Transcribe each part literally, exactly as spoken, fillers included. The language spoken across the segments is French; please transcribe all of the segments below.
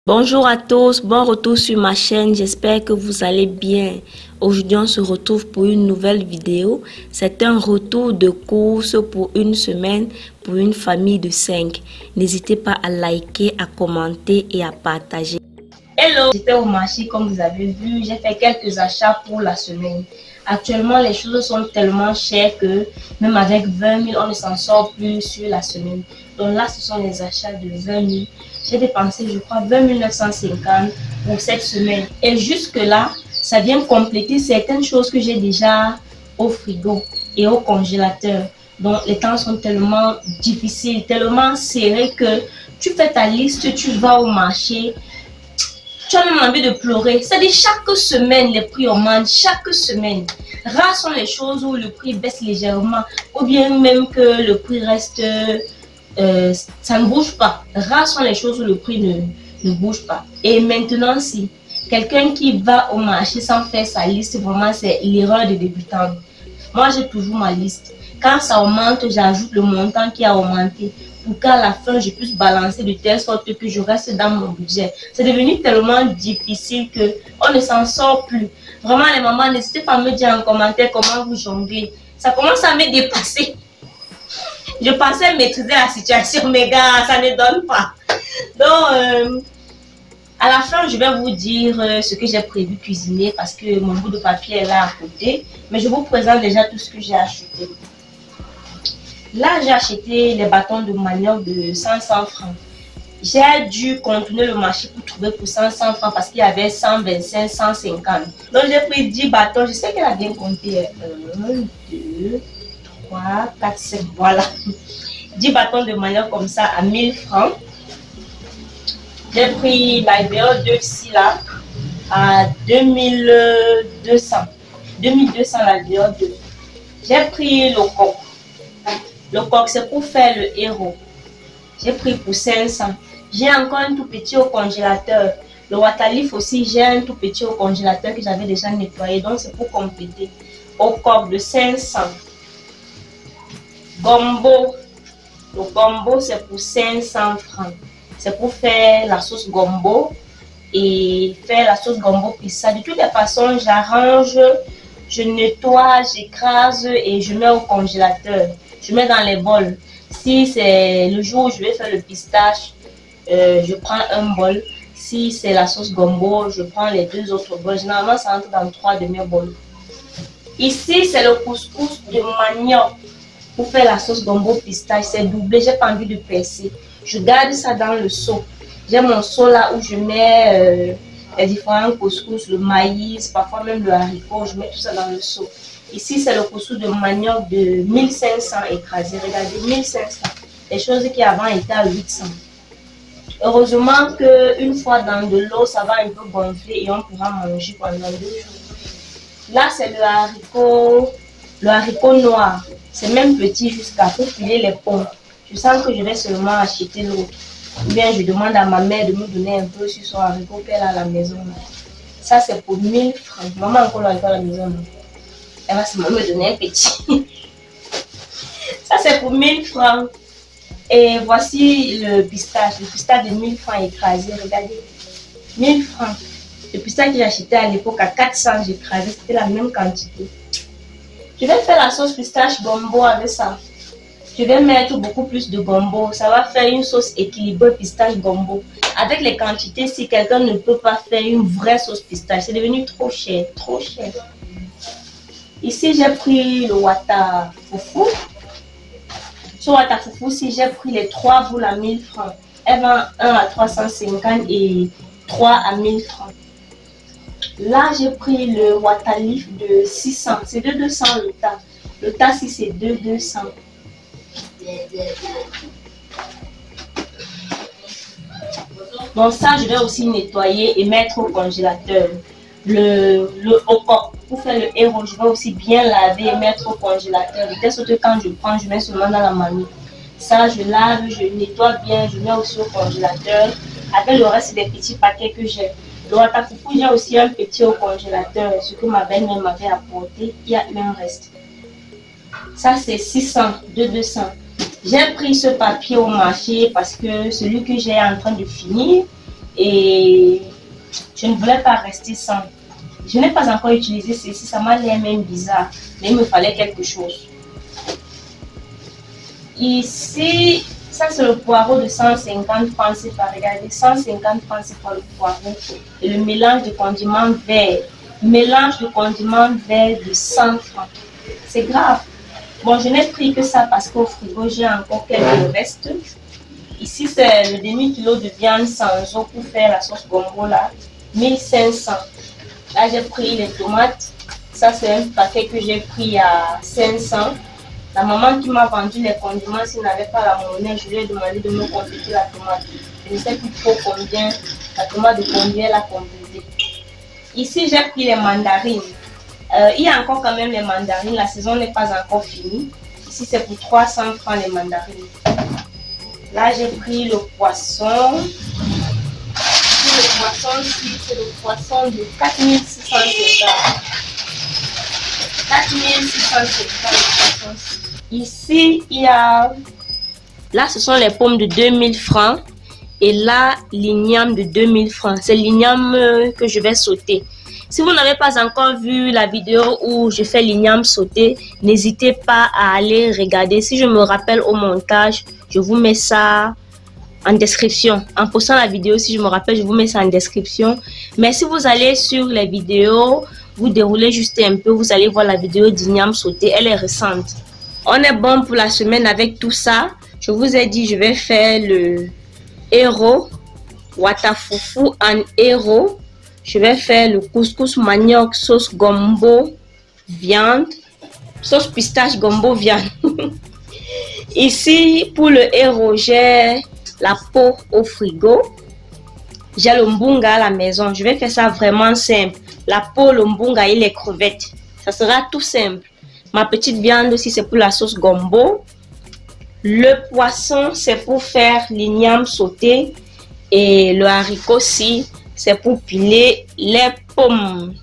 Bonjour à tous, bon retour sur ma chaîne, j'espère que vous allez bien. Aujourd'hui on se retrouve pour une nouvelle vidéo. C'est un retour de course pour une semaine pour une famille de cinq. N'hésitez pas à liker, à commenter et à partager. Hello, j'étais au marché comme vous avez vu, j'ai fait quelques achats pour la semaine. Actuellement les choses sont tellement chères que même avec vingt mille on ne s'en sort plus sur la semaine. Donc là ce sont les achats de vingt mille. J'ai dépensé je crois vingt mille neuf cent cinquante pour cette semaine. Et jusque là ça vient compléter certaines choses que j'ai déjà au frigo et au congélateur. Donc les temps sont tellement difficiles, tellement serrés que tu fais ta liste, tu vas au marché. Tu as même envie de pleurer. C'est-à-dire chaque semaine, les prix augmentent. Chaque semaine. Rares sont les choses où le prix baisse légèrement. Ou bien même que le prix reste... Euh, ça ne bouge pas. Rares sont les choses où le prix ne, ne bouge pas. Et maintenant, si quelqu'un qui va au marché sans faire sa liste, vraiment, c'est l'erreur de débutant. Moi, j'ai toujours ma liste. Quand ça augmente, j'ajoute le montant qui a augmenté, pour qu'à la fin, je puisse balancer de telle sorte que je reste dans mon budget. C'est devenu tellement difficile qu'on ne s'en sort plus. Vraiment, les mamans, n'hésitez pas à me dire en commentaire comment vous jonglez. Ça commence à me dépasser. Je pensais maîtriser la situation, mais gars, ça ne donne pas. Donc, euh, à la fin, je vais vous dire euh, ce que j'ai prévu cuisiner parce que mon bout de papier est là à côté. Mais je vous présente déjà tout ce que j'ai acheté. Là, j'ai acheté les bâtons de manioc de cinq cents francs. J'ai dû contourner le marché pour trouver pour cinq cents francs parce qu'il y avait cent vingt-cinq, cent cinquante. Donc, j'ai pris dix bâtons. Je sais qu'elle a bien compté. un, deux, trois, quatre, cinq. Voilà. dix bâtons de manioc comme ça à mille francs. J'ai pris la L B O deux ici là à deux mille deux cents. deux mille deux cents la L B O deux. J'ai pris le coq. Le coq, c'est pour faire le héros. J'ai pris pour cinq cents. J'ai encore un tout petit au congélateur. Le waterleaf aussi, j'ai un tout petit au congélateur que j'avais déjà nettoyé. Donc, c'est pour compléter. Au coq de cinq cents. Gombo. Le gombo, c'est pour cinq cents francs. C'est pour faire la sauce gombo et faire la sauce gombo pissa. De toutes les façons, j'arrange, je nettoie, j'écrase et je mets au congélateur. Je mets dans les bols. Si c'est le jour où je vais faire le pistache, euh, je prends un bol. Si c'est la sauce gombo, je prends les deux autres bols. Généralement, ça entre dans trois de mes bols. Ici, c'est le couscous de manioc pour faire la sauce gombo pistache. C'est doublé, j'ai pas envie de percer. Je garde ça dans le seau. J'ai mon seau là où je mets euh, les différents couscous, le maïs, parfois même le haricot. Je mets tout ça dans le seau. Ici, c'est le couscous de manioc de mille cinq cents écrasé. Regardez, mille cinq cents. Les choses qui avant étaient à huit cents. Heureusement qu'une fois dans de l'eau, ça va un peu gonfler et on pourra manger pendant deux jours. Là, c'est le haricot, le haricot noir. C'est même petit jusqu'à pour filer les pommes. Je sens que je vais seulement acheter l'autre. Ou bien je demande à ma mère de me donner un peu sur son haricot qu'elle a à la maison. Ça, c'est pour mille francs. Maman a encore l'haricot à la maison. Elle va seulement me donner un petit. Ça, c'est pour mille francs. Et voici le pistache. Le pistache de mille francs écrasé. Regardez. mille francs. Le pistache que j'ai acheté à l'époque à quatre cents, j'ai écrasé. C'était la même quantité. Je vais faire la sauce pistache gombo avec ça. Je vais mettre beaucoup plus de gombo. Ça va faire une sauce équilibrée pistache gombo. Avec les quantités, si quelqu'un ne peut pas faire une vraie sauce pistache, c'est devenu trop cher. Trop cher. Ici, j'ai pris le wata foufou. Sur wata foufou, si j'ai pris les trois boules à mille francs. Elle vend un à trois cent cinquante et trois à mille francs. Là, j'ai pris le waterleaf de six cents. C'est de deux cents le tas. Le tas, si c'est de deux cents. Donc ça, je vais aussi nettoyer et mettre au congélateur. Le, le au coq, pour faire le héros, je vais aussi bien laver et mettre au congélateur. De telle sorte que quand je prends, je mets seulement dans la marmite. Ça, je lave, je nettoie bien, je mets aussi au congélateur. Avec le reste des petits paquets que j'ai. Le watafoufou, j'ai aussi un petit au congélateur. Ce que ma belle-mère m'avait apporté, il y a un reste. Ça, c'est six cents, de deux cents. J'ai pris ce papier au marché parce que celui que j'ai en train de finir, et je ne voulais pas rester sans. Je n'ai pas encore utilisé ceci, ça m'a l'air même bizarre, mais il me fallait quelque chose. Ici, ça c'est le poireau de cent cinquante francs, c'est pas, regardez, cent cinquante francs c'est pour le poireau. Et le mélange de condiments verts, mélange de condiments verts de cent francs. C'est grave. Bon, je n'ai pris que ça parce qu'au frigo, j'ai encore quelques restes. Ici, c'est le demi-kilo de viande sans eau pour faire la sauce gombo là, mille cinq cents. Là, j'ai pris les tomates. Ça, c'est un paquet que j'ai pris à cinq cents. La maman qui m'a vendu les condiments, s'il n'avait pas la monnaie, je lui ai demandé de me compléter la tomate. Je ne sais plus trop combien, la tomate de combien elle a complété. Ici, j'ai pris les mandarines. Euh, il y a encore quand même les mandarines, la saison n'est pas encore finie. Ici, c'est pour trois cents francs les mandarines. Là, j'ai pris le poisson. Ici, le poisson, c'est le poisson de quatre mille six cent cinquante. quatre mille six cent cinquante le poisson. Ici, il y a... Là, ce sont les pommes de deux mille francs. Et là, l'igname de deux mille francs. C'est l'igname que je vais sauter. Si vous n'avez pas encore vu la vidéo où je fais l'igname sauté, n'hésitez pas à aller regarder. Si je me rappelle au montage, je vous mets ça en description. En postant la vidéo, si je me rappelle, je vous mets ça en description. Mais si vous allez sur les vidéos, vous déroulez juste un peu, vous allez voir la vidéo d'igname sauté. Elle est récente. On est bon pour la semaine avec tout ça. Je vous ai dit, je vais faire le héros, watafufu en héros. Je vais faire le couscous manioc, sauce gombo, viande, sauce pistache gombo, viande. Ici, pour le héros, j'ai la peau au frigo. J'ai le mbunga à la maison. Je vais faire ça vraiment simple. La peau, le mbunga et les crevettes. Ça sera tout simple. Ma petite viande aussi, c'est pour la sauce gombo. Le poisson, c'est pour faire l'igname sauté. Et le haricot aussi, c'est pour piler les pommes.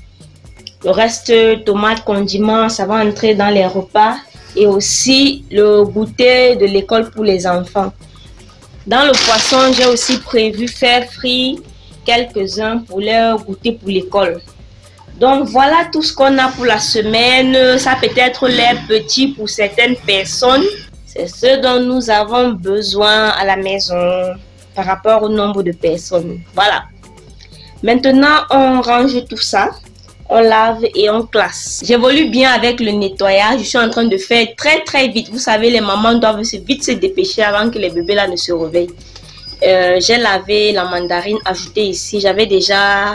Le reste, tomates, condiments, ça va entrer dans les repas. Et aussi le goûter de l'école pour les enfants. Dans le poisson, j'ai aussi prévu faire frire quelques-uns pour leur goûter pour l'école. Donc voilà tout ce qu'on a pour la semaine. Ça peut être l'air petit pour certaines personnes. C'est ce dont nous avons besoin à la maison par rapport au nombre de personnes. Voilà. Maintenant, on range tout ça. On lave et on classe. J'évolue bien avec le nettoyage. Je suis en train de faire très très vite. Vous savez, les mamans doivent se vite se dépêcher avant que les bébés là ne se réveillent. Euh, J'ai lavé la mandarine ajoutée ici. J'avais déjà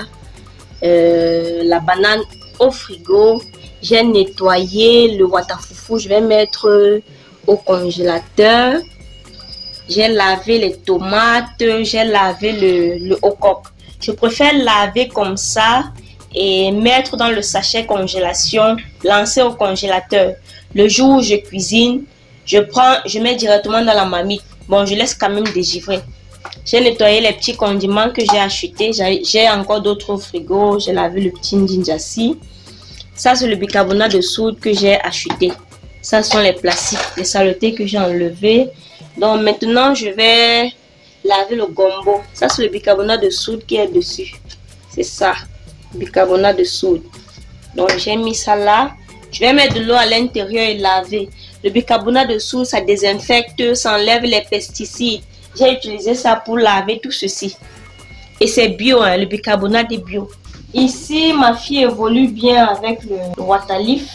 euh, la banane au frigo. J'ai nettoyé le watafufu. Je vais mettre au congélateur. J'ai lavé les tomates. J'ai lavé le, le okok. Je préfère laver comme ça et mettre dans le sachet congélation, lancer au congélateur. Le jour où je cuisine, je prends, je mets directement dans la marmite. Bon, je laisse quand même dégivrer. J'ai nettoyé les petits condiments que j'ai achetés. J'ai encore d'autres au frigo. J'ai lavé le petit njinjasi. Ça, c'est le bicarbonate de soude que j'ai acheté. Ça sont les plastiques, les saletés que j'ai enlevés. Donc maintenant, je vais laver le gombo. Ça, c'est le bicarbonate de soude qui est dessus. C'est ça. Bicarbonate de soude. Donc j'ai mis ça là. Je vais mettre de l'eau à l'intérieur et laver. Le bicarbonate de soude, ça désinfecte, ça enlève les pesticides. J'ai utilisé ça pour laver tout ceci. Et c'est bio, hein, le bicarbonate est bio. Ici, ma fille évolue bien avec le waterleaf.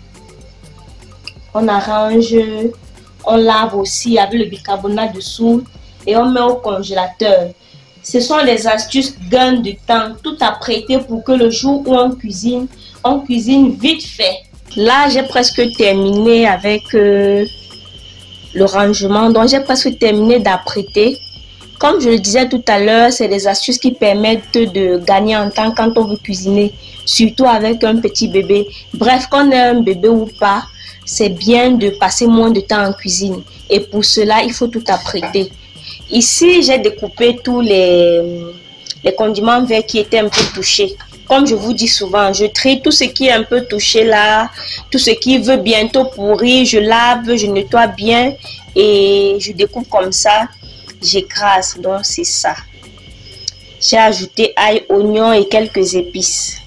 On arrange, on lave aussi avec le bicarbonate de soude et on met au congélateur. Ce sont des astuces gain de temps, tout à prêter pour que le jour où on cuisine, on cuisine vite fait. Là, j'ai presque terminé avec euh, le rangement. Donc, j'ai presque terminé d'apprêter. Comme je le disais tout à l'heure, c'est des astuces qui permettent de gagner en temps quand on veut cuisiner. Surtout avec un petit bébé. Bref, qu'on ait un bébé ou pas, c'est bien de passer moins de temps en cuisine. Et pour cela, il faut tout apprêter. Ici, j'ai découpé tous les, les condiments verts qui étaient un peu touchés. Comme je vous dis souvent, je trie tout ce qui est un peu touché là, tout ce qui veut bientôt pourrir, je lave, je nettoie bien et je découpe comme ça, j'écrase. Donc c'est ça. J'ai ajouté ail, oignon et quelques épices.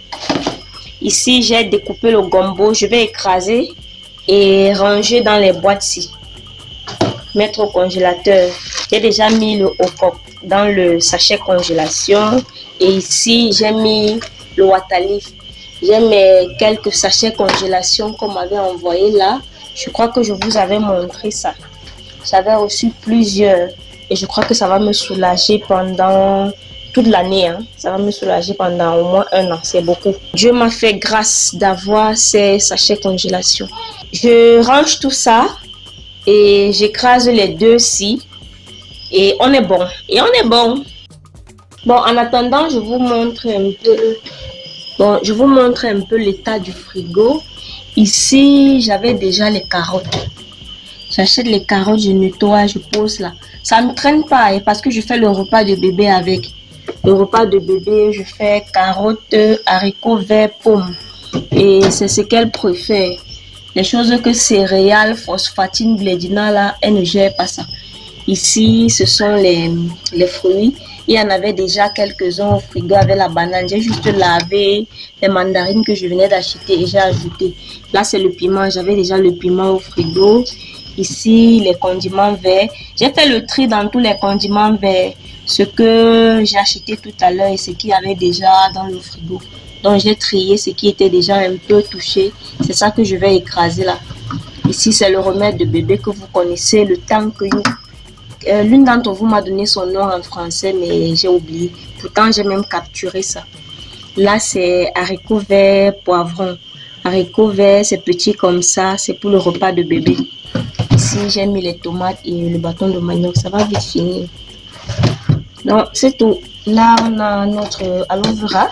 Ici, j'ai découpé le gombo. Je vais écraser et ranger dans les boîtes-ci. Mettre au congélateur. J'ai déjà mis le okok dans le sachet congélation. Et ici, j'ai mis le water-leaf. J'ai mes quelques sachets congélation qu'on m'avait envoyé là. Je crois que je vous avais montré ça. J'avais reçu plusieurs. Et je crois que ça va me soulager pendant toute l'année. Hein. Ça va me soulager pendant au moins un an. C'est beaucoup. Dieu m'a fait grâce d'avoir ces sachets congélation. Je range tout ça. Et j'écrase les deux-ci. Et on est bon. Et on est bon. Bon, en attendant, je vous montre un peu... Bon, je vous montre un peu l'état du frigo. Ici, j'avais déjà les carottes. J'achète les carottes, je nettoie, je pose là. Ça ne traîne pas hein, parce que je fais le repas de bébé avec. Le repas de bébé, je fais carottes, haricots verts, pommes. Et c'est ce qu'elle préfère. Les choses que céréales, phosphatine, blédina là, elle ne gère pas ça. Ici, ce sont les, les fruits. Il y en avait déjà quelques-uns au frigo avec la banane. J'ai juste lavé les mandarines que je venais d'acheter et j'ai ajouté. Là, c'est le piment. J'avais déjà le piment au frigo. Ici, les condiments verts. J'ai fait le tri dans tous les condiments verts. Ce que j'ai acheté tout à l'heure et ce qu'il y avait déjà dans le frigo. Donc, j'ai trié ce qui était déjà un peu touché. C'est ça que je vais écraser là. Ici, c'est le remède de bébé que vous connaissez, le Tanqueyou. Euh, L'une d'entre vous m'a donné son nom en français, mais j'ai oublié. Pourtant, j'ai même capturé ça. Là, c'est haricots verts, poivrons. Haricots verts, c'est petit comme ça. C'est pour le repas de bébé. Ici, j'ai mis les tomates et le bâton de manioc. Ça va vite finir. Donc, c'est tout. Là, on a notre aloe vera.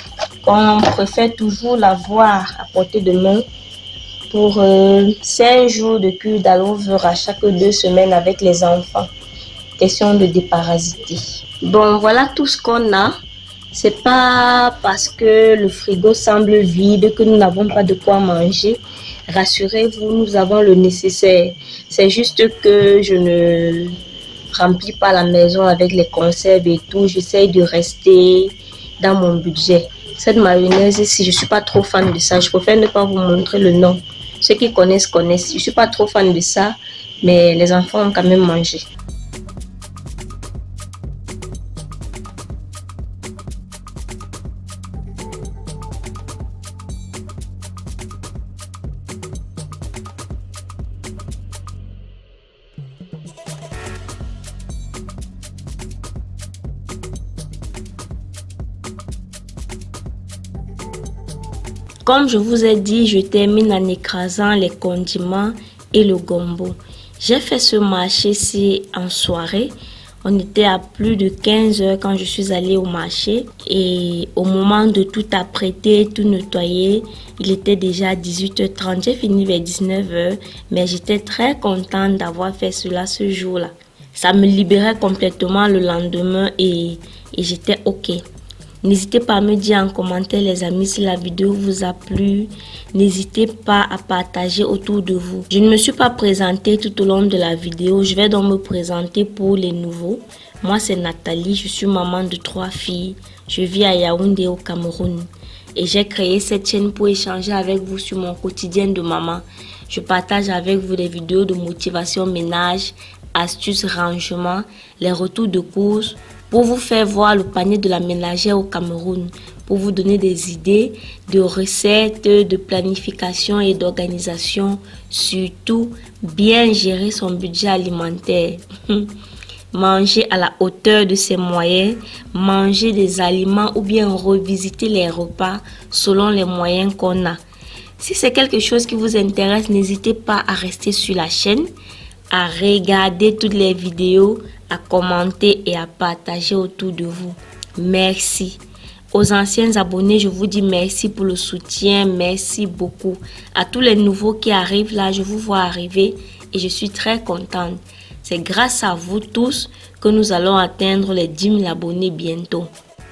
On préfère toujours l'avoir à portée de main. Pour euh, cinq jours de cure d'aloe vera chaque deux semaines avec les enfants. Question de déparasiter. Bon, voilà tout ce qu'on a. C'est pas parce que le frigo semble vide que nous n'avons pas de quoi manger. Rassurez-vous, nous avons le nécessaire. C'est juste que je ne remplis pas la maison avec les conserves et tout. J'essaye de rester dans mon budget. Cette mayonnaise, si je ne suis pas trop fan de ça, je préfère ne pas vous montrer le nom. Ceux qui connaissent, connaissent. Je ne suis pas trop fan de ça, mais les enfants ont quand même mangé. Comme je vous ai dit, je termine en écrasant les condiments et le gombo. J'ai fait ce marché-ci en soirée. On était à plus de quinze heures quand je suis allée au marché. Et au moment de tout apprêter, tout nettoyer, il était déjà dix-huit heures trente. J'ai fini vers dix-neuf heures. Mais j'étais très contente d'avoir fait cela ce jour-là. Ça me libérait complètement le lendemain et, et j'étais OK. N'hésitez pas à me dire en commentaire les amis si la vidéo vous a plu. N'hésitez pas à partager autour de vous. Je ne me suis pas présentée tout au long de la vidéo. Je vais donc me présenter pour les nouveaux. Moi c'est Nathalie, je suis maman de trois filles. Je vis à Yaoundé au Cameroun. Et j'ai créé cette chaîne pour échanger avec vous sur mon quotidien de maman. Je partage avec vous des vidéos de motivation ménage, astuces rangement, les retours de courses, pour vous faire voir le panier de la ménagère au Cameroun, pour vous donner des idées de recettes, de planification et d'organisation, surtout bien gérer son budget alimentaire. Manger à la hauteur de ses moyens, manger des aliments ou bien revisiter les repas selon les moyens qu'on a. Si c'est quelque chose qui vous intéresse, n'hésitez pas à rester sur la chaîne, à regarder toutes les vidéos, à commenter et à partager autour de vous. Merci. Aux anciens abonnés, je vous dis merci pour le soutien. Merci beaucoup. À tous les nouveaux qui arrivent là, je vous vois arriver et je suis très contente. C'est grâce à vous tous que nous allons atteindre les dix mille abonnés bientôt.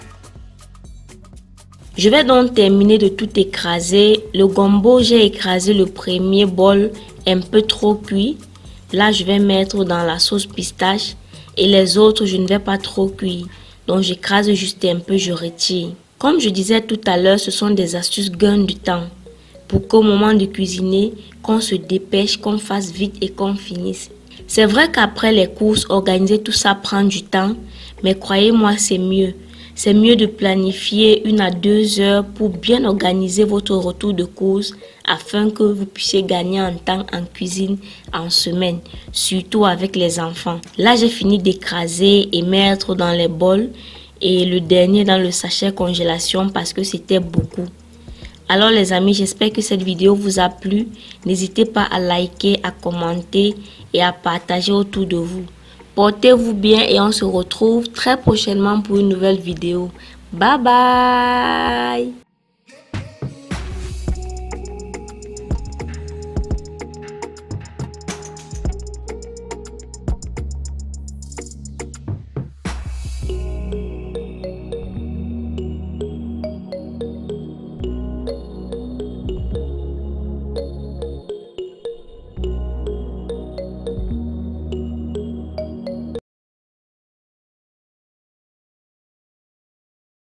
Je vais donc terminer de tout écraser. Le gombo, j'ai écrasé le premier bol un peu trop cuit. Là, je vais mettre dans la sauce pistache. Et les autres, je ne vais pas trop cuire. Donc j'écrase juste un peu, je retire. Comme je disais tout à l'heure, ce sont des astuces gain du temps. Pour qu'au moment de cuisiner, qu'on se dépêche, qu'on fasse vite et qu'on finisse. C'est vrai qu'après les courses, organiser tout ça prend du temps, mais croyez-moi, c'est mieux. C'est mieux de planifier une à deux heures pour bien organiser votre retour de course afin que vous puissiez gagner en temps en cuisine en semaine, surtout avec les enfants. Là, j'ai fini d'écraser et mettre dans les bols et le dernier dans le sachet congélation parce que c'était beaucoup. Alors les amis, j'espère que cette vidéo vous a plu. N'hésitez pas à liker, à commenter et à partager autour de vous. Portez-vous bien et on se retrouve très prochainement pour une nouvelle vidéo. Bye bye!